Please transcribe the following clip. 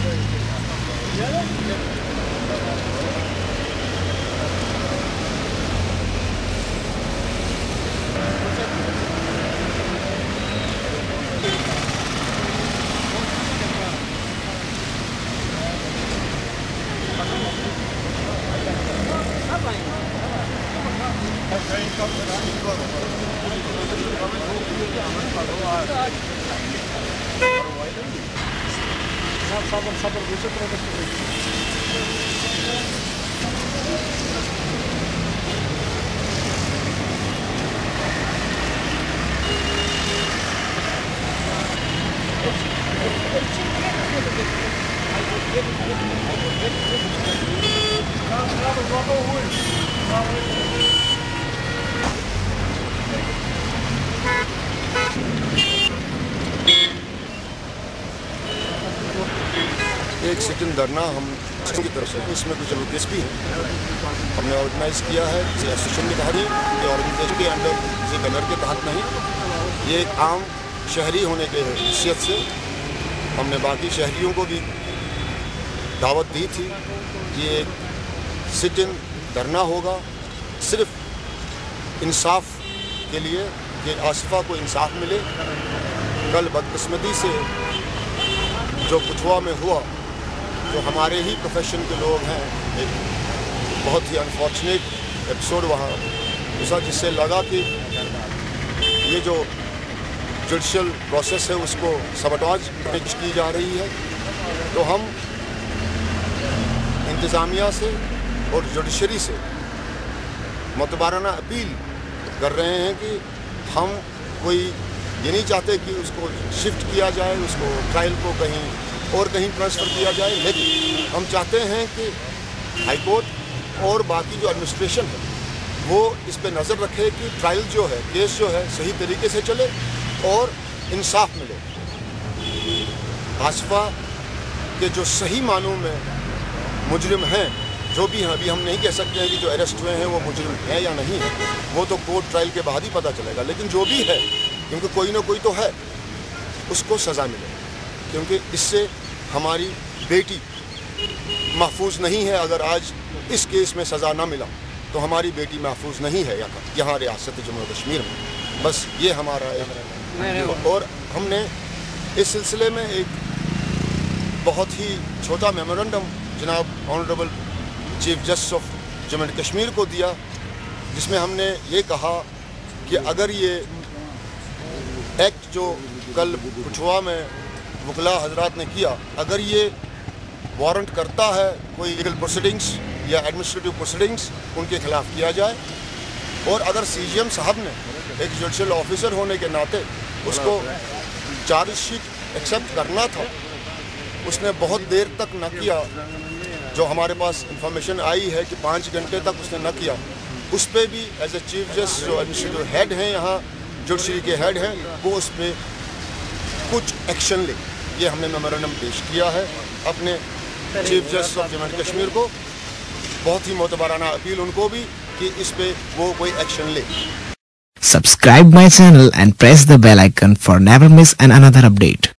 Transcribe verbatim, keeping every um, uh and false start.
एक सिटिंग धरना हम की तरफ से, इसमें कुछ दिलचस्पी है हमने ऑर्गेनाइज किया है। एसोसिएशन ने कहा कि ऑर्गेनाइजेशन के अंडर किसी बैनर के तहत नहीं, ये एक आम शहरी होने के हैसियत से हमने बाकी शहरियों को भी दावत दी थी कि एक सिटिंग धरना होगा सिर्फ इंसाफ के लिए कि आसिफा को इंसाफ मिले। कल बदकिस्मती से जो कठुआ में हुआ, जो हमारे ही प्रोफेशन के लोग हैं, एक बहुत ही अनफॉर्चुनेट एपिसोड वहाँ गुजरा, जिससे लगा कि ये जो जुडिशल प्रोसेस है उसको सबटाज की जा रही है। तो हम इंतज़ामिया से और जुडिशरी से मतबाराना अपील कर रहे हैं कि हम कोई ये नहीं चाहते कि उसको शिफ्ट किया जाए, उसको ट्रायल को कहीं और कहीं ट्रांसफ़र किया जाए, लेकिन हम चाहते हैं कि हाई कोर्ट और बाकी जो एडमिनिस्ट्रेशन है वो इस पे नज़र रखे कि ट्रायल जो है, केस जो है सही तरीके से चले और इंसाफ मिले। आसिफा के जो सही मानों में मुजरिम हैं, जो भी हैं, अभी हम नहीं कह सकते हैं कि जो अरेस्ट हुए हैं वो मुजरिम है या नहीं है, वो तो कोर्ट ट्रायल के बाद ही पता चलेगा। लेकिन जो भी है, क्योंकि कोई ना कोई तो है, उसको सज़ा मिले, क्योंकि इससे हमारी बेटी महफूज नहीं है। अगर आज इस केस में सज़ा ना मिला तो हमारी बेटी महफूज नहीं है यहाँ रियासत जम्मू कश्मीर में। बस ये हमारा एक, और हमने इस सिलसिले में एक बहुत ही छोटा मेमोरेंडम जनाब honourable chief justice of Jammu and Kashmir को दिया, जिसमें हमने ये कहा कि अगर ये एक्ट जो कल कठुआ में वकला हजरात ने किया, अगर ये वारंट करता है कोई लीगल प्रोसीडिंग्स या एडमिनिस्ट्रेटिव प्रोसीडिंग्स, उनके खिलाफ किया जाए। और अगर सीजीएम साहब ने एक जुडिशल ऑफिसर होने के नाते उसको चार्जशीट एक्सेप्ट करना था, उसने बहुत देर तक न किया। जो हमारे पास इंफॉर्मेशन आई है कि पाँच घंटे तक उसने न किया, उस पर भी एज ए चीफ जस्टिस जो एडमिनिस्ट्रेटिव हेड हैं, यहाँ जुडिशरी के हेड हैं, वो उस पर कुछ एक्शन ले। ये हमने मेमोरेंडम पेश किया है अपने chief justice of Jammu and Kashmir को। बहुत ही मोतबराना अपील उनको भी कि इस पे वो कोई एक्शन ले। Subscribe my channel and press the bell icon for never miss an another update.